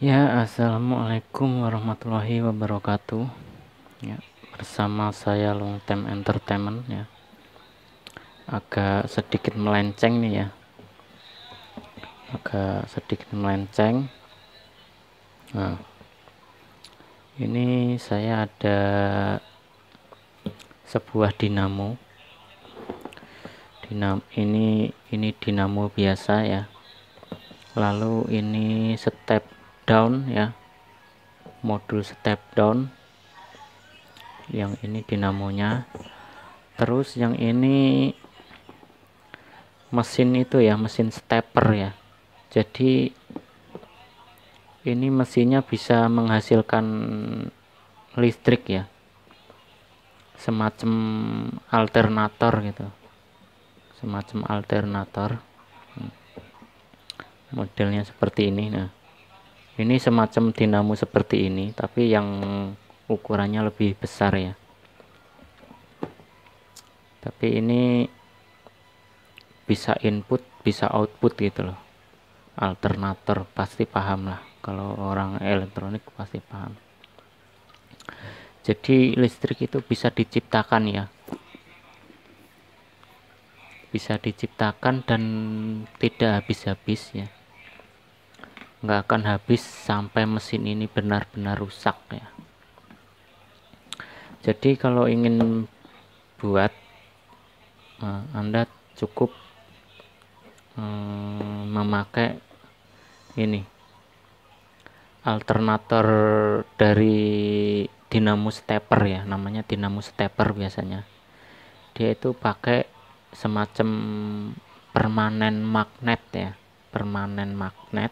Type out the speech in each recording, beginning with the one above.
Ya, assalamualaikum warahmatullahi wabarakatuh. Ya, bersama saya Long Time Entertainment ya. Agak sedikit melenceng nih ya. Agak sedikit melenceng. Nah, ini saya ada sebuah dinamo. Ini dinamo biasa ya. Lalu ini step down ya. Modul step down. Yang ini dinamonya. Terus yang ini mesin itu ya, mesin stepper ya. Jadi ini mesinnya bisa menghasilkan listrik ya, semacam alternator gitu, semacam alternator. Modelnya seperti ini. Nah, ini semacam dinamo seperti ini tapi yang ukurannya lebih besar ya. Tapi ini bisa input bisa output gitu loh. Alternator, pasti paham lah, kalau orang elektronik pasti paham. Jadi listrik itu bisa diciptakan ya, bisa diciptakan dan tidak habis-habis ya, nggak akan habis sampai mesin ini benar-benar rusak ya. Jadi kalau ingin buat, Anda cukup memakai ini alternator dari dinamo stepper ya, namanya dinamo stepper biasanya. Dia itu pakai semacam permanen magnet ya, permanen magnet.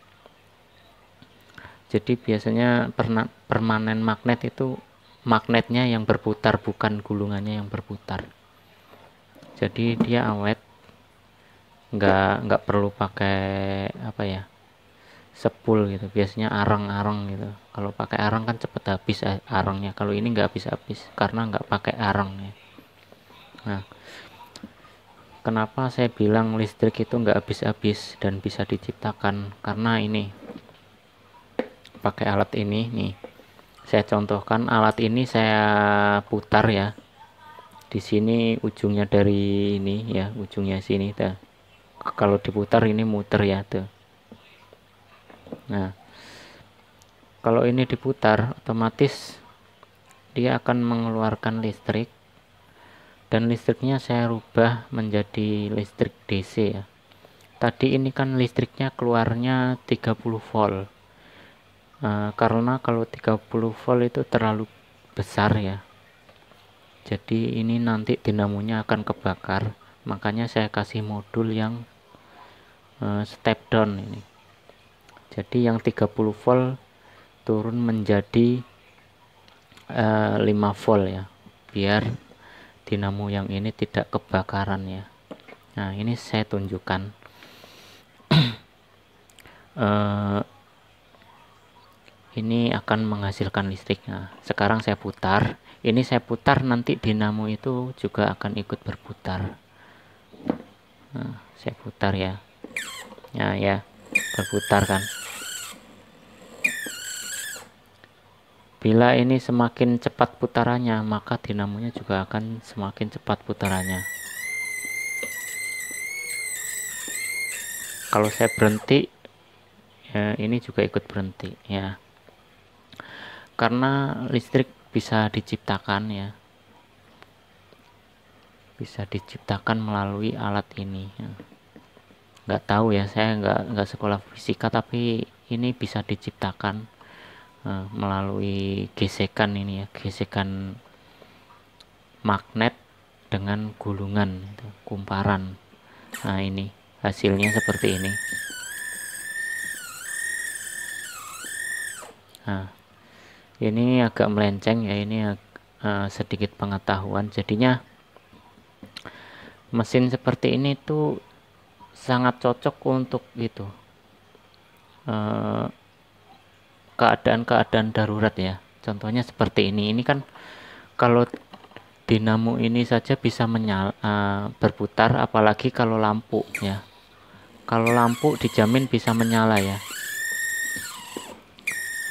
Jadi biasanya permanen magnet itu magnetnya yang berputar, bukan gulungannya yang berputar. Jadi dia awet, nggak perlu pakai apa ya, sepul gitu. Biasanya arang-arang gitu. Kalau pakai arang kan cepet habis arangnya. Kalau ini nggak habis-habis karena nggak pakai arang ya. Nah, kenapa saya bilang listrik itu nggak habis-habis dan bisa diciptakan? Karena ini pakai alat ini nih. Saya contohkan, alat ini saya putar ya. Di sini ujungnya dari ini ya, ujungnya sini tuh. Kalau diputar ini muter ya tuh. Nah, kalau ini diputar otomatis dia akan mengeluarkan listrik, dan listriknya saya rubah menjadi listrik DC ya. Tadi ini kan listriknya keluarnya 30 volt. Karena kalau 30 volt itu terlalu besar ya. Jadi ini nanti dinamonya akan kebakar. Makanya saya kasih modul yang step down ini. Jadi yang 30 volt turun menjadi 5 volt ya. Biar dinamo yang ini tidak kebakaran ya. Nah, ini saya tunjukkan. Ini akan menghasilkan listrik. Nah, sekarang saya putar. Ini saya putar, nanti dinamo itu juga akan ikut berputar. Nah, saya putar ya. Nah ya, berputar kan. Bila ini semakin cepat putarannya, maka dinamonya juga akan semakin cepat putarannya. Kalau saya berhenti, ya, ini juga ikut berhenti ya. Karena listrik bisa diciptakan ya, bisa diciptakan melalui alat ini ya. Nggak tahu ya, saya nggak sekolah fisika, tapi ini bisa diciptakan melalui gesekan ini ya, gesekan magnet dengan gulungan itu, kumparan. Nah, ini hasilnya seperti ini. Nah, ini agak melenceng ya, ini sedikit pengetahuan. Jadinya mesin seperti ini tuh sangat cocok untuk gitu, keadaan-keadaan darurat ya. Contohnya seperti ini kan kalau dinamo ini saja bisa berputar, apalagi kalau lampu ya. Kalau lampu dijamin bisa menyala ya.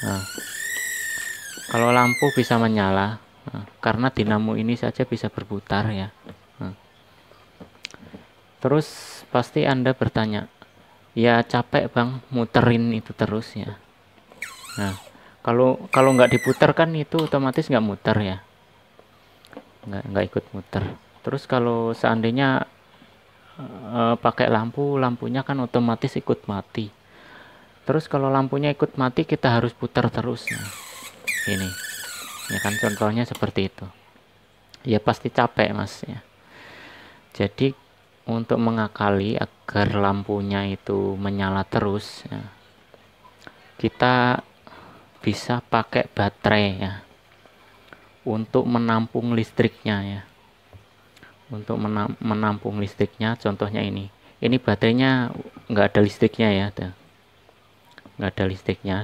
Nah, kalau lampu bisa menyala, karena dinamo ini saja bisa berputar ya. Nah, terus pasti Anda bertanya, ya capek bang muterin itu terus ya. Nah, kalau nggak diputar kan itu otomatis nggak muter ya, nggak ikut muter. Terus kalau seandainya pakai lampu, lampunya kan otomatis ikut mati. Terus kalau lampunya ikut mati kita harus putar terus. Nah, ini ya kan contohnya seperti itu. Ya pasti capek mas ya. Jadi untuk mengakali agar lampunya itu menyala terus ya, kita bisa pakai baterai ya untuk menampung listriknya ya. Untuk menampung listriknya, contohnya ini baterainya nggak ada listriknya ya, nggak ada listriknya.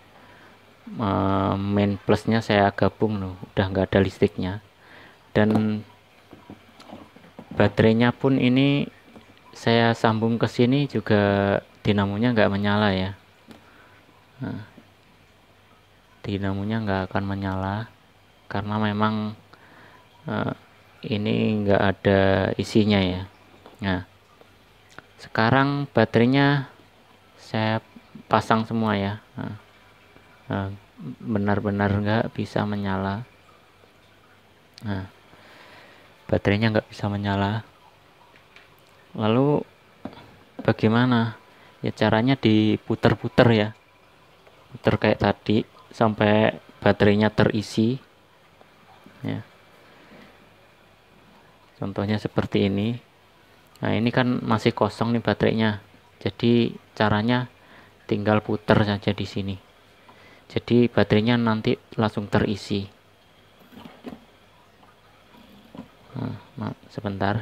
Main plusnya saya gabung loh, udah nggak ada listriknya. Dan baterainya pun ini saya sambung ke sini juga dinamonya nggak menyala ya. Nah, dinamonya nggak akan menyala karena memang ini nggak ada isinya ya. Nah, sekarang baterainya saya pasang semua ya. Nah, benar-benar nggak bisa menyala. Nah, baterainya nggak bisa menyala. Lalu bagaimana? Ya caranya diputer-puter ya. Puter kayak tadi sampai baterainya terisi. Ya. Contohnya seperti ini. Nah, ini kan masih kosong nih baterainya. Jadi caranya tinggal puter saja di sini. Jadi baterainya nanti langsung terisi. Nah, sebentar.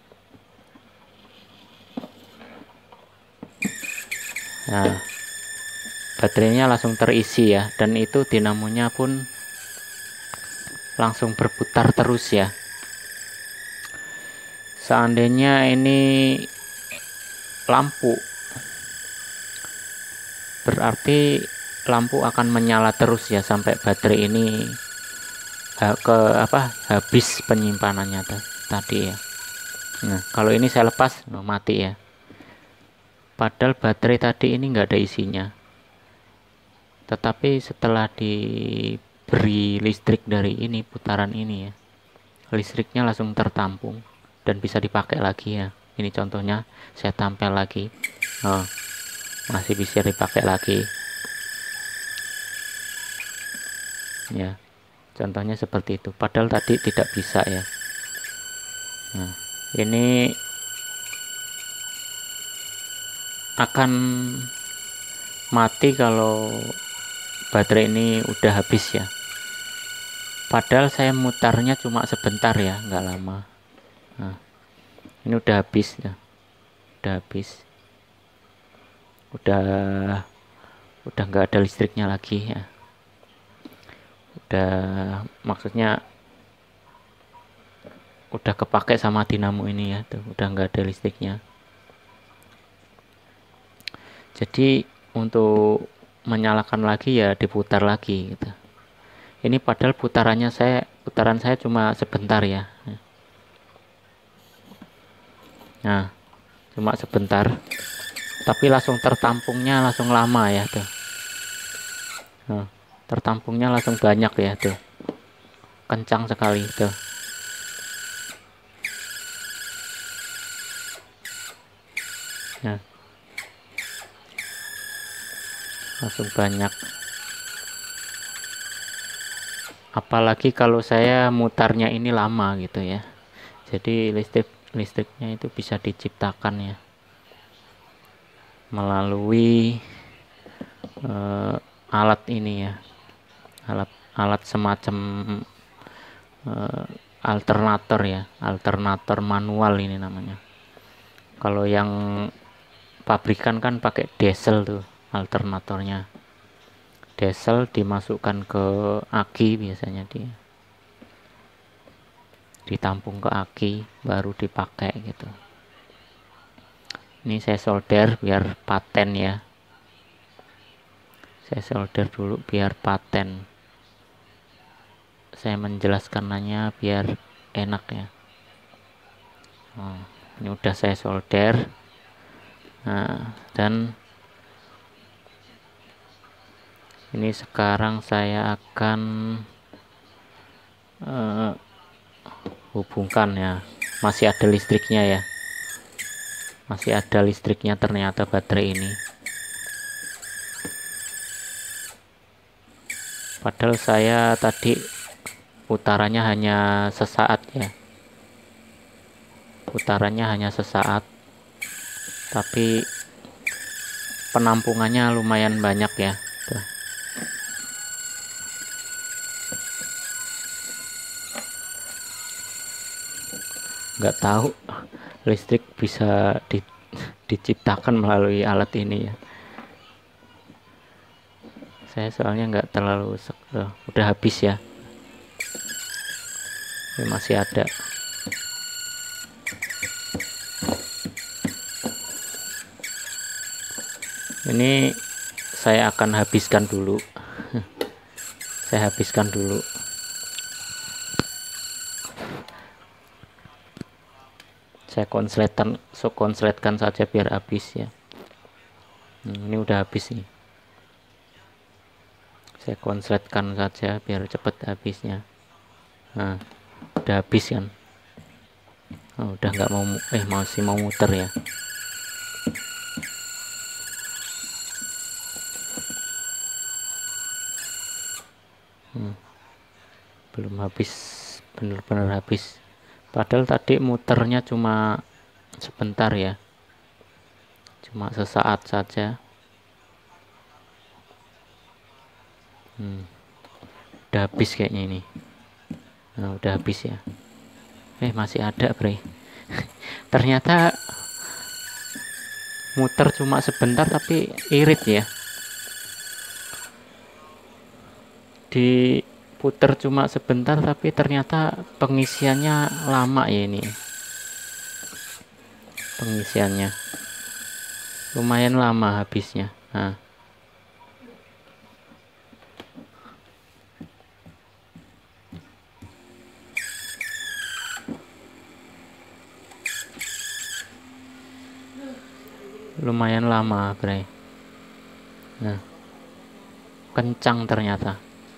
Nah, baterainya langsung terisi ya, dan itu dinamonya pun langsung berputar terus ya. Seandainya ini lampu, berarti lampu akan menyala terus ya sampai baterai ini habis penyimpanannya tadi ya. Nah, kalau ini saya lepas mati ya. Padahal baterai tadi ini nggak ada isinya. Tetapi setelah diberi listrik dari ini, putaran ini ya, listriknya langsung tertampung dan bisa dipakai lagi ya. Ini contohnya saya tampil lagi. Oh, masih bisa dipakai lagi. Ya, contohnya seperti itu. Padahal tadi tidak bisa ya. Nah, ini akan mati kalau baterai ini udah habis ya. Padahal saya mutarnya cuma sebentar ya, nggak lama. Nah, ini udah habis ya, udah habis, udah nggak ada listriknya lagi ya. Udah, maksudnya udah kepake sama dinamo ini ya, tuh udah nggak ada listriknya. Jadi untuk menyalakan lagi ya diputar lagi gitu. Ini padahal putaran saya cuma sebentar ya. Nah, cuma sebentar, tapi langsung tertampungnya langsung lama ya tuh. Nah, tertampungnya langsung banyak ya tuh, kencang sekali tuh. Nah, langsung banyak. Apalagi kalau saya mutarnya ini lama gitu ya. Jadi listriknya itu bisa diciptakan ya melalui alat ini ya, alat semacam alternator ya, alternator manual ini namanya. Kalau yang pabrikan kan pakai diesel tuh alternatornya. Diesel dimasukkan ke aki, biasanya dia ditampung ke aki baru dipakai gitu. Ini saya solder biar paten ya, Saya solder dulu biar paten. Saya menjelaskannya biar enak ya. Ini udah saya solder. Nah, dan ini sekarang saya akan hubungkan ya. Masih ada listriknya ya. Masih ada listriknya ternyata baterai ini. Padahal saya tadi putarannya hanya sesaat ya. Putarannya hanya sesaat. Tapi penampungannya lumayan banyak ya. Tuh. Nggak tahu listrik bisa diciptakan melalui alat ini ya. Saya soalnya nggak terlalu udah habis ya. Ini masih ada. Ini saya akan habiskan dulu. Saya habiskan dulu. Saya konsletkan saja biar habis ya. Ini udah habis nih. Saya konsletkan saja biar cepat habisnya. Nah, udah habis kan. Udah nggak mau masih mau muter ya. Belum habis, bener-bener habis. Padahal tadi muternya cuma sebentar ya, cuma sesaat saja. Udah habis kayaknya ini. Nah, udah habis ya. Masih ada bre. Ternyata muter cuma sebentar tapi irit ya. Diputer cuma sebentar tapi ternyata pengisiannya lama ya ini. Pengisiannya lumayan lama habisnya. Nah, lumayan lama bre. Nah, kencang ternyata.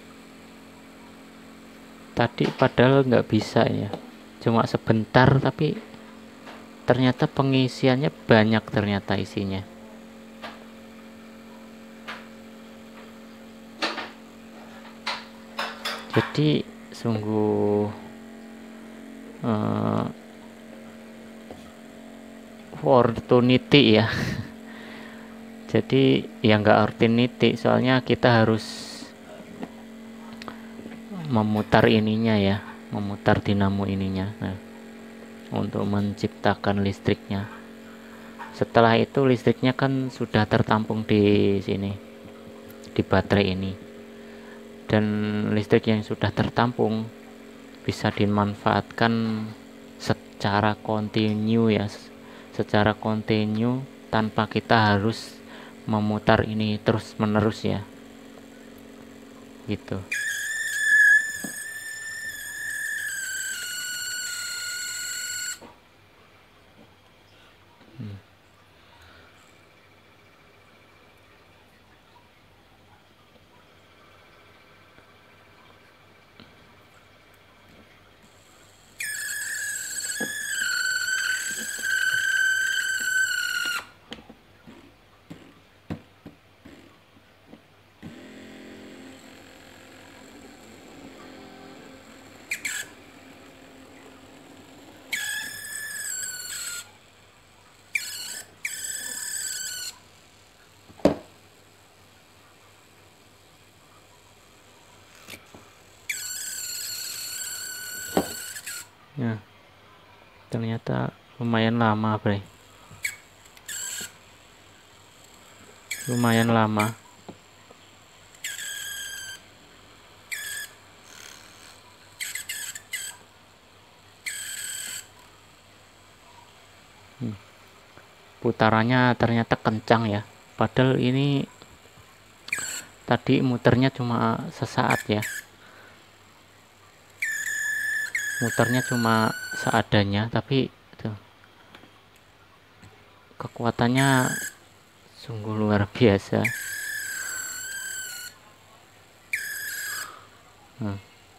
Tadi padahal nggak bisa ya, cuma sebentar tapi ternyata pengisiannya banyak ternyata isinya. Jadi sungguh opportunity ya. Jadi ya nggak opportunity, soalnya kita harus memutar ininya ya, memutar dinamo ininya. Nah, untuk menciptakan listriknya. Setelah itu listriknya kan sudah tertampung di sini, di baterai ini. Dan listrik yang sudah tertampung bisa dimanfaatkan secara kontinu ya, secara kontinu tanpa kita harus memutar ini terus menerus ya, gitu. Nah, ternyata lumayan lama bre, lumayan lama. Putarannya ternyata kencang ya, padahal ini tadi muternya cuma sesaat ya, muternya cuma seadanya, tapi tuh, kekuatannya sungguh luar biasa. Nah,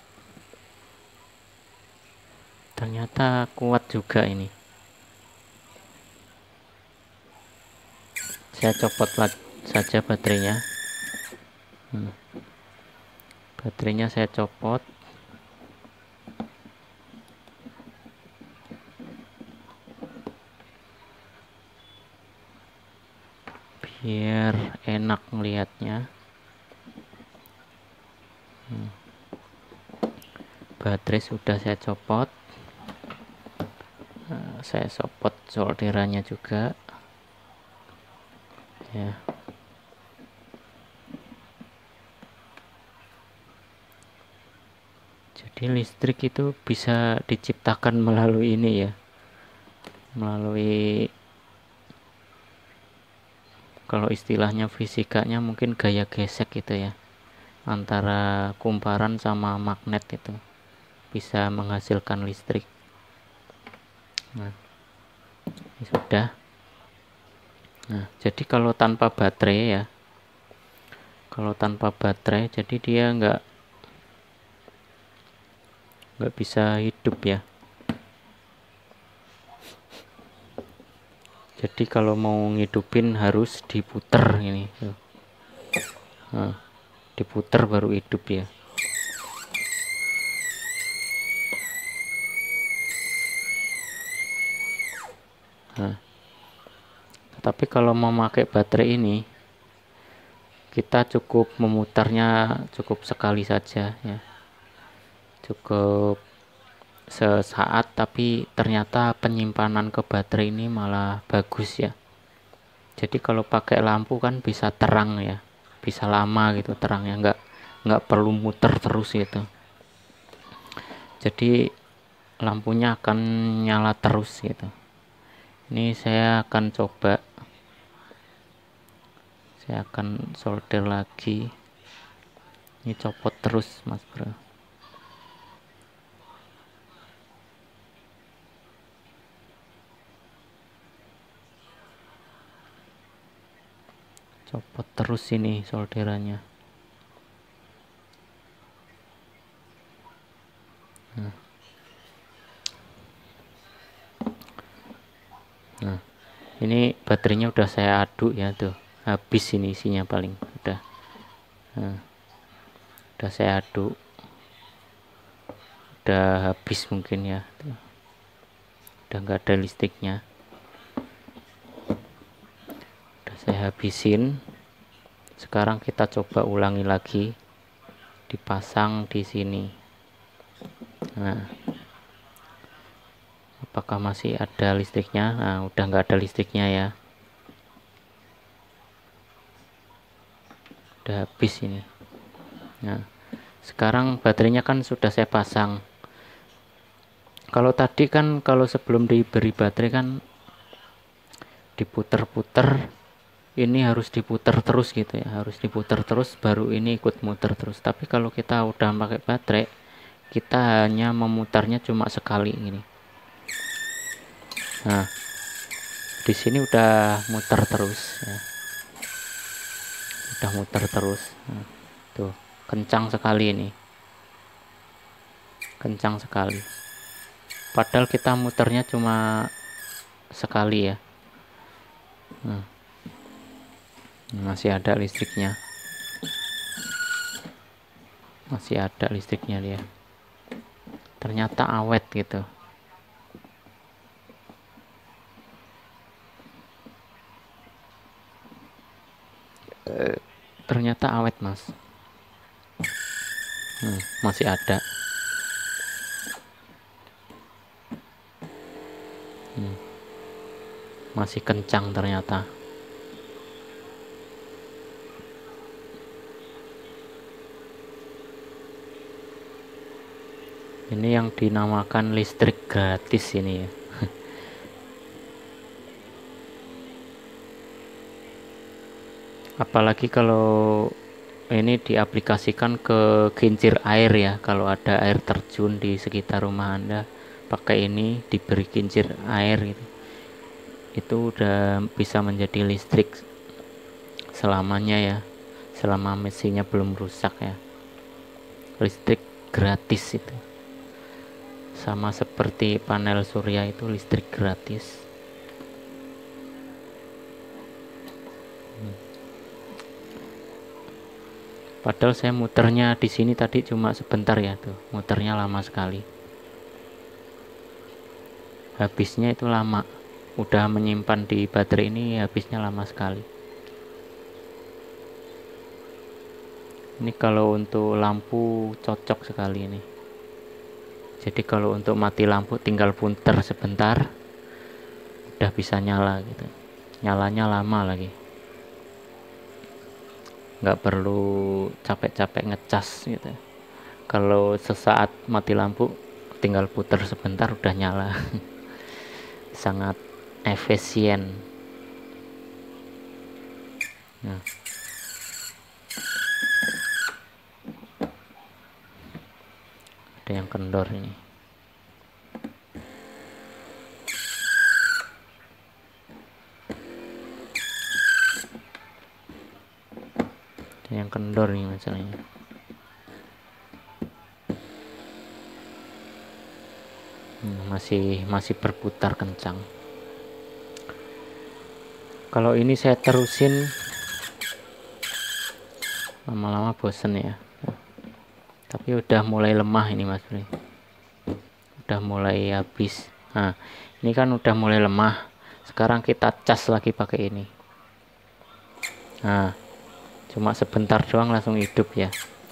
ternyata kuat juga ini. Saya copot saja baterainya. Baterainya saya copot. Biar enak melihatnya. Baterai sudah saya copot. Saya copot solderannya juga ya. Jadi listrik itu bisa diciptakan melalui ini ya, melalui, kalau istilahnya fisikanya mungkin gaya gesek gitu ya, antara kumparan sama magnet itu bisa menghasilkan listrik. Nah, ini sudah. Nah, jadi kalau tanpa baterai ya, kalau tanpa baterai jadi dia nggak bisa hidup ya. Jadi kalau mau ngidupin harus diputer ini. Nah, diputer baru hidup ya. Nah, tapi kalau mau pakai baterai ini, kita cukup memutarnya cukup sekali saja ya, cukup sesaat, tapi ternyata penyimpanan ke baterai ini malah bagus ya. Jadi kalau pakai lampu kan bisa terang ya, bisa lama gitu terangnya, nggak perlu muter terus gitu. Jadi lampunya akan nyala terus gitu. Ini saya akan coba, saya akan solder lagi. Ini copot terus mas bro. Copot terus ini solderannya. Nah, ini baterainya udah saya aduk ya tuh, habis ini isinya paling udah. Nah, udah saya aduk, udah habis mungkin ya tuh. Udah nggak ada listriknya, udah saya habisin. Sekarang kita coba ulangi lagi, dipasang di sini. Nah, apakah masih ada listriknya? Nah, udah nggak ada listriknya ya, udah habis ini. Nah, sekarang baterainya kan sudah saya pasang. Kalau tadi kan, kalau sebelum diberi baterai kan diputer-puter, ini harus diputer terus gitu ya, harus diputer terus baru ini ikut muter terus. Tapi kalau kita udah pakai baterai, kita hanya memutarnya cuma sekali gini. Nah, di sini udah muter terus ya. Udah muter terus. Nah, tuh kencang sekali ini, kencang sekali. Padahal kita muternya cuma sekali ya. Nah, masih ada listriknya, masih ada listriknya dia. Ternyata awet gitu. Ternyata awet mas. Masih ada. Masih kencang ternyata. Ini yang dinamakan listrik gratis ini ya. Apalagi kalau ini diaplikasikan ke kincir air ya. Kalau ada air terjun di sekitar rumah Anda, pakai ini diberi kincir air gitu, itu udah bisa menjadi listrik selamanya ya, selama mesinnya belum rusak ya. Listrik gratis itu, sama seperti panel surya itu listrik gratis. Padahal saya muternya di sini tadi cuma sebentar ya, tuh muternya lama sekali, habisnya itu lama. Udah menyimpan di baterai ini habisnya lama sekali. Ini kalau untuk lampu cocok sekali ini. Jadi kalau untuk mati lampu tinggal puter sebentar udah bisa nyala gitu. Nyalanya lama lagi, nggak perlu capek-capek ngecas gitu. Kalau sesaat mati lampu tinggal puter sebentar udah nyala. Sangat efisien. Nah, ada yang kendor ini. Ada yang kendor nih masalahnya. Masih berputar kencang. Kalau ini saya terusin lama-lama bosen ya. Tapi udah mulai lemah ini Mas Bro. Udah mulai habis. Nah, ini kan udah mulai lemah. Sekarang kita cas lagi pakai ini. Nah, cuma sebentar doang langsung hidup ya.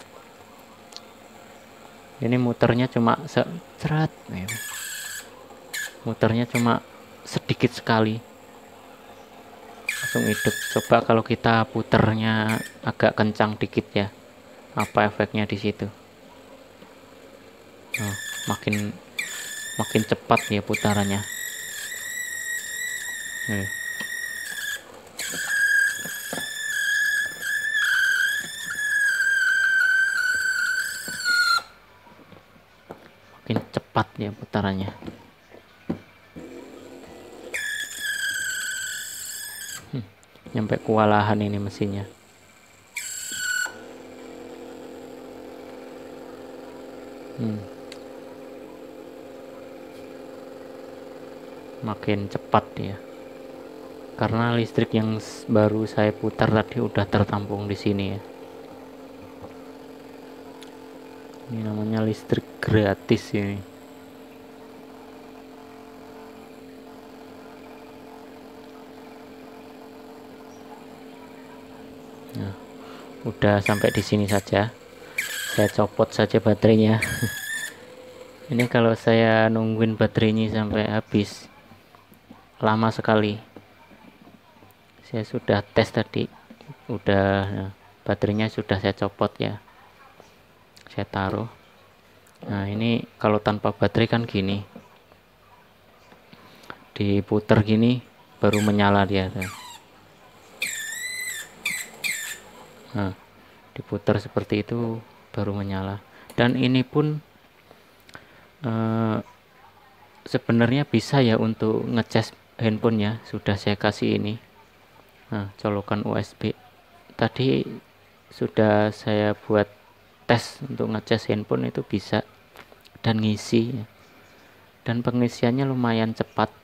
Ini muternya cuma seret. Muternya cuma sedikit sekali langsung hidup. Coba kalau kita puternya agak kencang dikit ya, apa efeknya di situ. Nah, makin cepat ya putarannya. Makin cepat ya putarannya. Nyampe kewalahan ini mesinnya. Makin cepat ya, karena listrik yang baru saya putar tadi udah tertampung di sini ya. Ini namanya listrik gratis ini. Nah, udah sampai di sini saja. Saya copot saja baterainya. Ini kalau saya nungguin baterainya sampai habis lama sekali. Saya sudah tes tadi, udah baterainya sudah saya copot ya. Saya taruh. Nah, ini kalau tanpa baterai kan gini. Diputer gini baru menyala dia. Nah, diputar seperti itu baru menyala. Dan ini pun sebenarnya bisa ya untuk ngecas handphone ya. Sudah saya kasih ini. Nah, colokan USB. Tadi sudah saya buat tes untuk ngecas handphone, itu bisa dan ngisi ya. Dan pengisiannya lumayan cepat.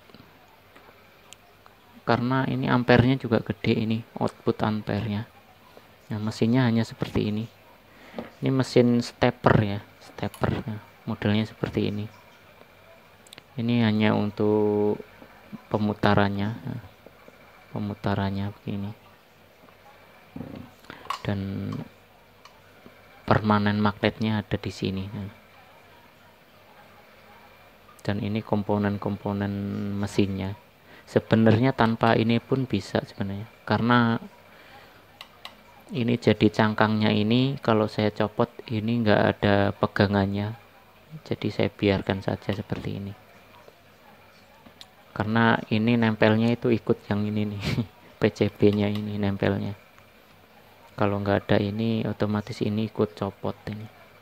Karena ini ampernya juga gede, ini output ampernya. Nah, mesinnya hanya seperti ini. Ini mesin stepper ya, stepper. Nah, modelnya seperti ini. Ini hanya untuk pemutarannya. Nah, pemutarannya begini. Dan permanen magnetnya ada di sini. Nah. Dan ini komponen-komponen mesinnya. Sebenarnya tanpa ini pun bisa sebenarnya. Karena ini jadi cangkangnya ini, kalau saya copot ini nggak ada pegangannya, jadi saya biarkan saja seperti ini. Karena ini nempelnya itu ikut yang ini nih, PCB nya ini nempelnya. Kalau nggak ada ini otomatis ini ikut copot ini.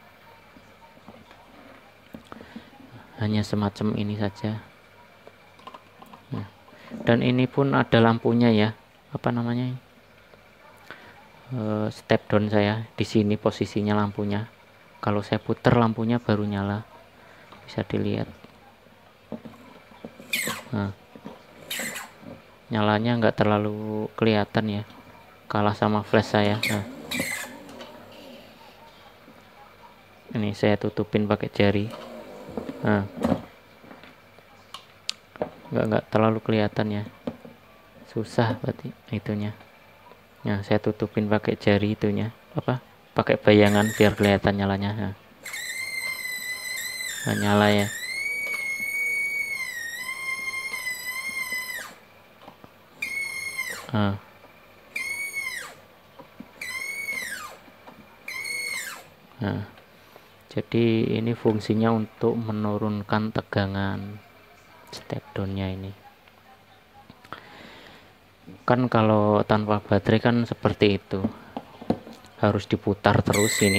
Hanya semacam ini saja. Nah, dan ini pun ada lampunya ya, apa namanya, step down saya di sini posisinya lampunya. Kalau saya putar lampunya baru nyala, bisa dilihat. Nah, nyalanya nggak terlalu kelihatan ya, kalah sama flash saya. Nah, ini saya tutupin pakai jari. Nah, nggak terlalu kelihatan ya, susah berarti itunya. Nah, saya tutupin pakai jari itunya, apa, pakai bayangan biar kelihatan nyalanya. Nah, nyala ya. Nah, jadi ini fungsinya untuk menurunkan tegangan step down-nya ini. Kan kalau tanpa baterai kan seperti itu, harus diputar terus ini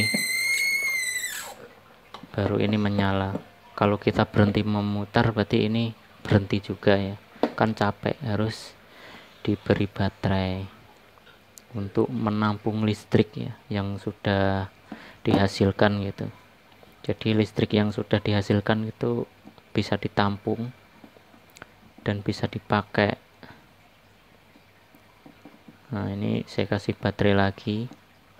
baru ini menyala. Kalau kita berhenti memutar berarti ini berhenti juga ya, kan capek, harus diberi baterai untuk menampung listrik ya yang sudah dihasilkan gitu. Jadi listrik yang sudah dihasilkan itu bisa ditampung dan bisa dipakai. Nah, ini saya kasih baterai lagi.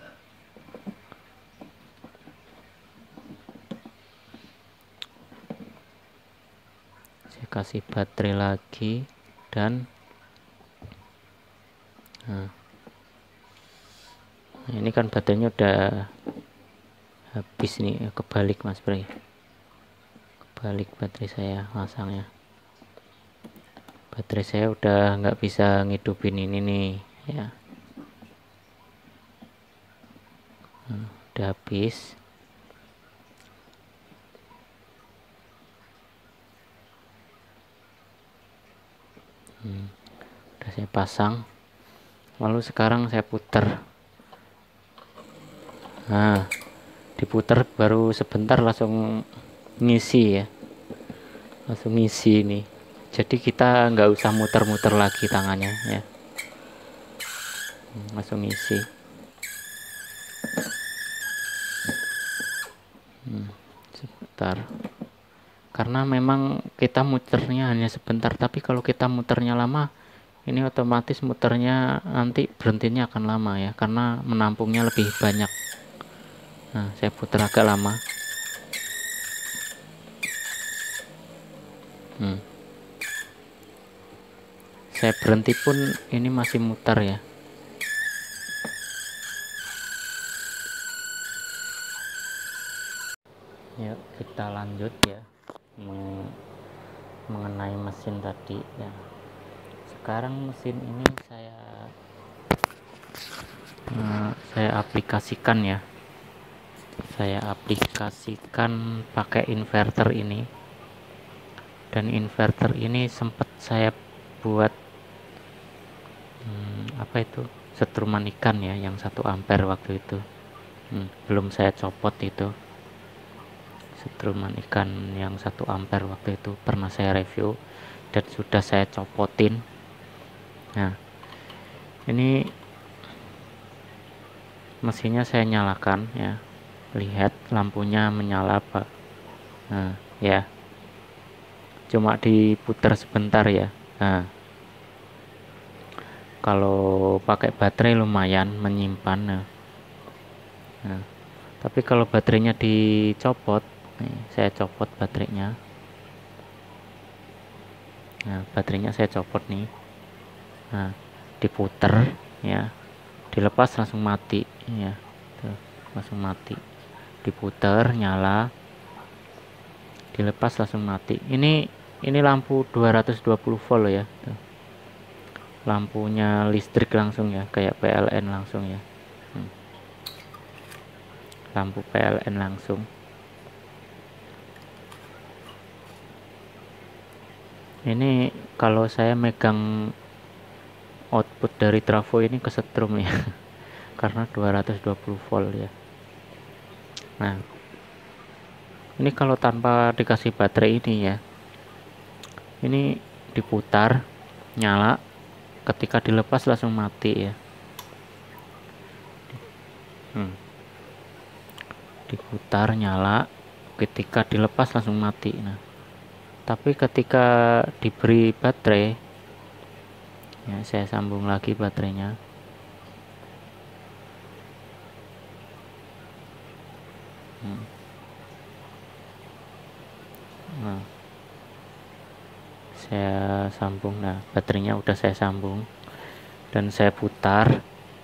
Saya kasih baterai lagi dan nah, ini kan baterainya udah habis nih, kebalik Mas Bray, kebalik baterai saya masangnya. Baterai saya udah nggak bisa ngidupin ini nih ya. Udah habis. Udah saya pasang, lalu sekarang saya putar. Nah, diputar baru sebentar langsung ngisi ya, langsung ngisi nih. Jadi kita nggak usah muter-muter lagi tangannya ya, langsung ngisi. Sebentar, karena memang kita muternya hanya sebentar, tapi kalau kita muternya lama ini otomatis muternya nanti berhentinya akan lama ya, karena menampungnya lebih banyak. Nah, saya putar agak lama. Saya berhenti pun ini masih muter ya. Yuk kita lanjut ya, mengenai mesin tadi ya. Sekarang mesin ini saya aplikasikan ya. Saya aplikasikan pakai inverter ini. Dan inverter ini sempat saya buat apa itu, setruman ikan ya, yang 1 ampere waktu itu. Belum saya copot itu. Setruman ikan yang 1 ampere waktu itu pernah saya review dan sudah saya copotin. Nah, ini mesinnya saya nyalakan ya, lihat lampunya menyala Pak. Nah ya, cuma diputar sebentar ya. Nah, kalau pakai baterai lumayan menyimpan. Nah, tapi kalau baterainya dicopot, nih, saya copot baterainya. Nah, baterainya saya copot nih. Nah, diputer ya, dilepas langsung mati ya. Tuh, langsung mati. Diputer nyala, dilepas langsung mati. Ini lampu 220 volt ya. Tuh. Lampunya listrik langsung ya, kayak PLN langsung ya. Lampu PLN langsung. Ini kalau saya megang output dari trafo ini kesetrum ya. karena 220 volt ya. Nah, ini kalau tanpa dikasih baterai ini ya, ini diputar nyala, ketika dilepas langsung mati ya. Diputar nyala, ketika dilepas langsung mati. Nah, tapi ketika diberi baterai ya, saya sambung lagi baterainya. Nah, saya sambung. Nah, baterainya udah saya sambung dan saya putar.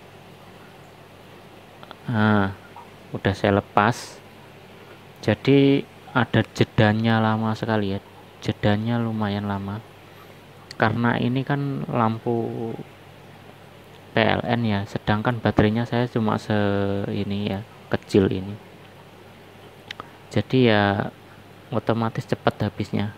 Nah, udah saya lepas. Jadi ada jedanya lama sekali ya, jedanya lumayan lama karena ini kan lampu PLN ya, sedangkan baterainya saya cuma ini ya, kecil ini, jadi ya otomatis cepat habisnya.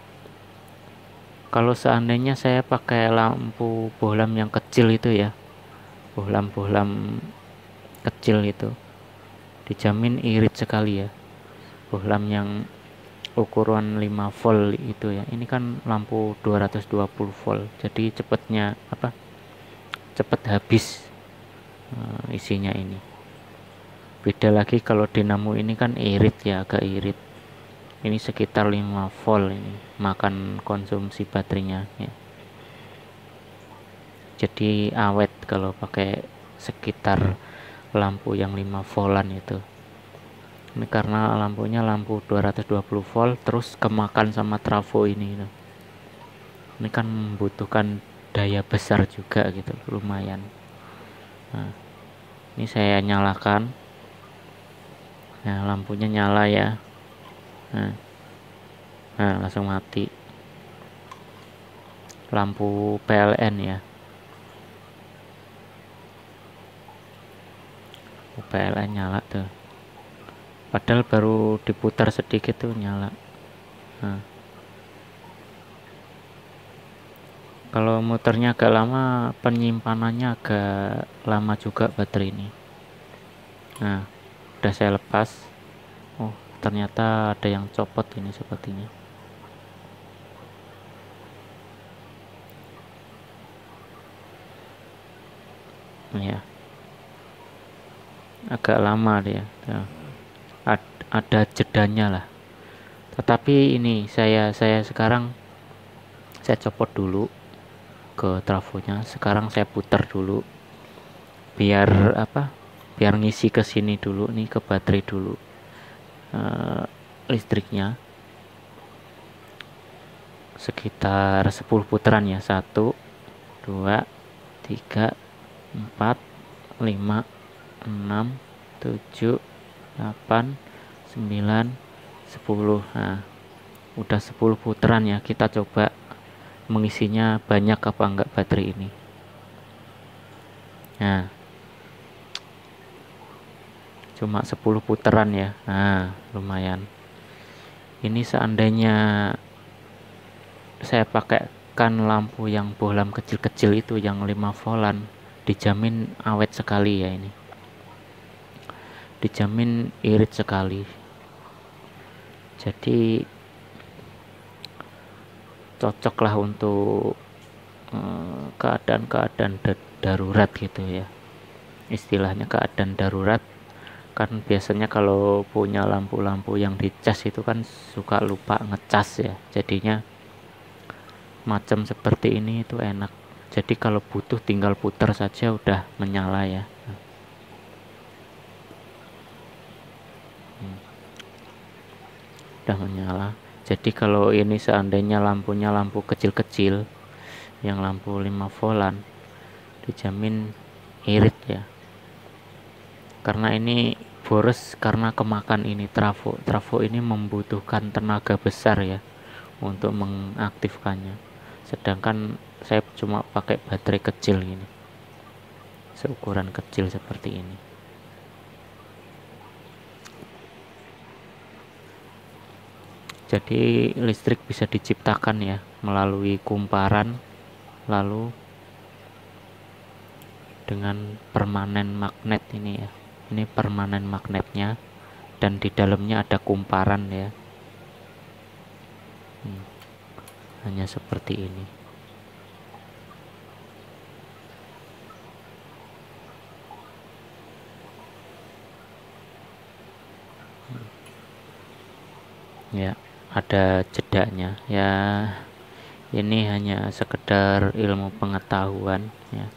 Kalau seandainya saya pakai lampu bohlam yang kecil itu ya, bohlam kecil itu, dijamin irit sekali ya. Bohlam yang ukuran 5 volt itu ya, ini kan lampu 220 volt, jadi cepet habis isinya ini. Beda lagi kalau dinamo ini kan irit ya, agak irit. Ini sekitar 5 volt ini makan konsumsi baterainya ya. Jadi awet kalau pakai sekitar lampu yang 5 voltan itu. Ini karena lampunya lampu 220 volt terus kemakan sama trafo ini. Ini kan membutuhkan daya besar juga gitu, lumayan. Nah, ini saya nyalakan. Nah, lampunya nyala ya. Nah, langsung mati. Lampu PLN ya. PLN nyala tuh. Padahal baru diputar sedikit tuh nyala. Nah, kalau muternya agak lama, penyimpanannya agak lama juga baterai ini. Nah, udah saya lepas. Oh, ternyata ada yang copot ini sepertinya. Ya, agak lama dia. Ada jedanya lah. Tetapi ini saya sekarang saya copot dulu ke trafonya. Sekarang saya putar dulu biar ngisi ke sini dulu nih, ke baterai dulu listriknya sekitar 10 putaran ya. 1 2 3 4 5 6 7 8 9 10. Nah, udah 10 putaran ya. Kita coba mengisinya banyak apa enggak baterai ini. Nah, cuma 10 putaran ya. Nah, lumayan. Ini seandainya saya pakaikan lampu yang bohlam kecil-kecil itu yang 5 voltan, dijamin awet sekali ya ini. Dijamin irit sekali. Jadi cocoklah untuk keadaan-keadaan darurat gitu ya. Istilahnya keadaan darurat. Kan biasanya kalau punya lampu-lampu yang dicas itu kan suka lupa ngecas ya. Jadinya macam seperti ini itu enak. Jadi kalau butuh tinggal putar saja udah menyala ya. Udah menyala. Jadi kalau ini seandainya lampunya lampu kecil-kecil yang lampu 5 voltan, dijamin irit ya. Karena ini boros karena kemakan ini trafo. Trafo ini membutuhkan tenaga besar ya untuk mengaktifkannya. Sedangkan saya cuma pakai baterai kecil ini. Seukuran kecil seperti ini. Jadi listrik bisa diciptakan ya melalui kumparan, lalu dengan permanen magnet ini ya. Ini permanen magnetnya dan di dalamnya ada kumparan ya. Hanya seperti ini. Ya, ada jedanya ya. Ini hanya sekedar ilmu pengetahuan ya.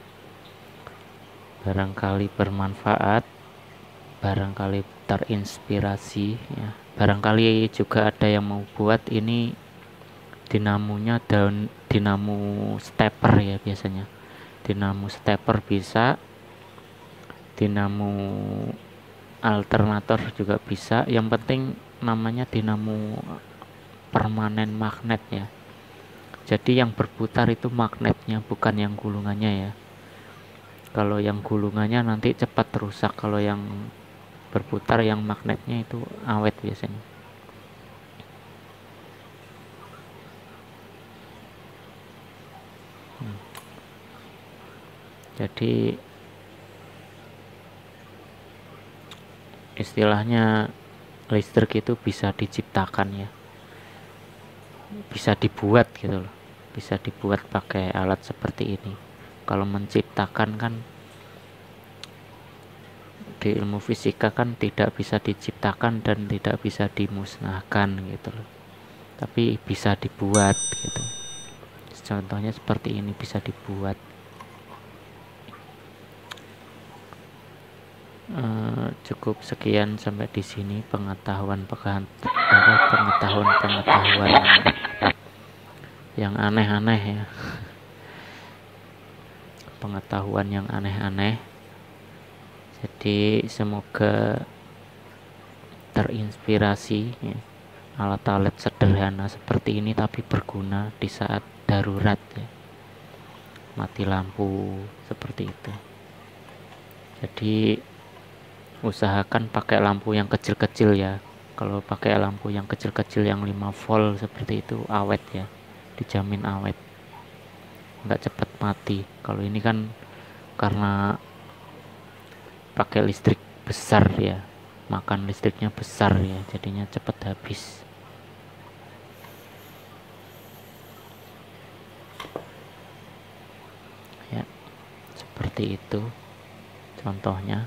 Barangkali bermanfaat, barangkali terinspirasi ya. Barangkali juga ada yang mau buat ini dinamonya dinamo stepper ya biasanya. Dinamo stepper bisa, dinamo alternator juga bisa. Yang penting namanya dinamo permanen magnet ya. Jadi yang berputar itu magnetnya, bukan yang gulungannya ya. Kalau yang gulungannya nanti cepat rusak, kalau yang berputar yang magnetnya itu awet biasanya. Jadi istilahnya listrik itu bisa diciptakan ya, bisa dibuat gitu loh, bisa dibuat pakai alat seperti ini. Kalau menciptakan kan di ilmu fisika kan tidak bisa diciptakan dan tidak bisa dimusnahkan gitu loh, tapi bisa dibuat gitu. Contohnya seperti ini, bisa dibuat. Cukup sekian sampai di sini pengetahuan yang aneh-aneh ya, pengetahuan yang aneh-aneh. Jadi semoga terinspirasi ya. Alat-alat sederhana seperti ini tapi berguna di saat darurat ya, mati lampu seperti itu. Jadi usahakan pakai lampu yang kecil-kecil ya. Kalau pakai lampu yang kecil-kecil yang 5 volt seperti itu awet ya, dijamin awet, nggak cepat mati. Kalau ini kan karena pakai listrik besar ya, makan listriknya besar ya, jadinya cepat habis. Ya, seperti itu contohnya.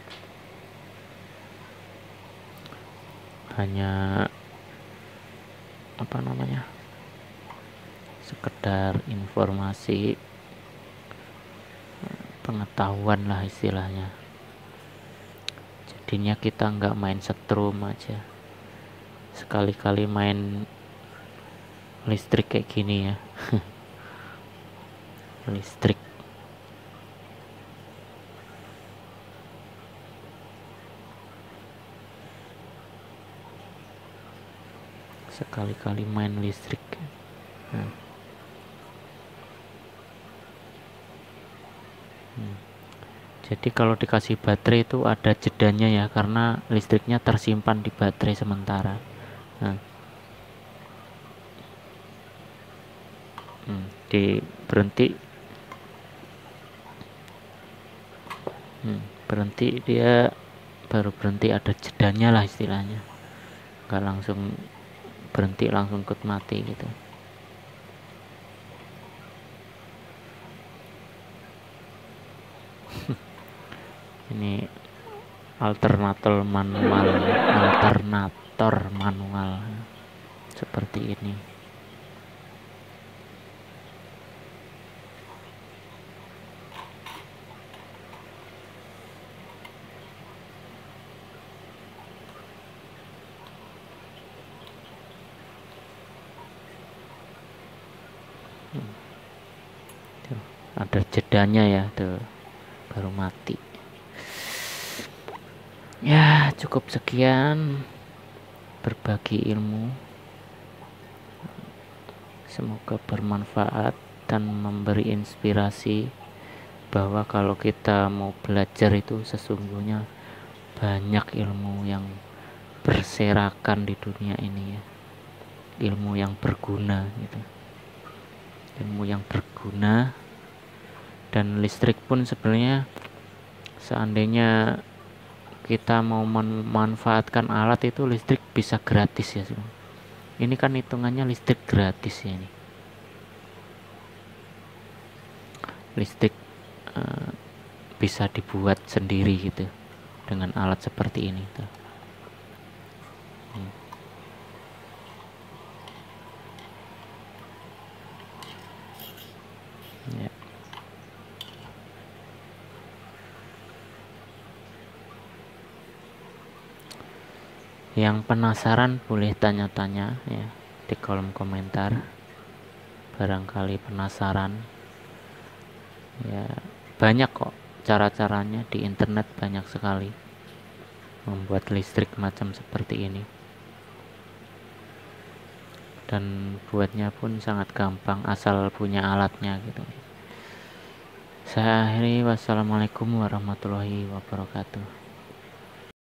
Hanya sekedar informasi, pengetahuan lah istilahnya. Jadinya kita nggak main setrum aja, sekali-kali main listrik kayak gini ya. Listrik sekali-kali main listrik. Jadi kalau dikasih baterai itu ada jedanya ya, karena listriknya tersimpan di baterai sementara. Berhenti dia baru berhenti, ada jedanya lah istilahnya, nggak langsung berhenti langsung ikut mati gitu. Ini alternator manual seperti ini. Ada jedanya ya, tuh baru mati. Ya, cukup sekian berbagi ilmu. Semoga bermanfaat dan memberi inspirasi bahwa kalau kita mau belajar itu sesungguhnya banyak ilmu yang berserakan di dunia ini ya. Ilmu yang berguna gitu. Ilmu yang berguna Dan listrik pun sebenarnya seandainya kita mau memanfaatkan alat itu, listrik bisa gratis ya. Ini kan hitungannya listrik gratis ya ini. Listrik bisa dibuat sendiri gitu dengan alat seperti ini tuh. Ya. Yang penasaran boleh tanya-tanya ya di kolom komentar, barangkali penasaran ya. Banyak kok cara-caranya di internet, banyak sekali membuat listrik macam seperti ini, dan buatnya pun sangat gampang asal punya alatnya gitu. Saya akhiri, wassalamualaikum warahmatullahi wabarakatuh.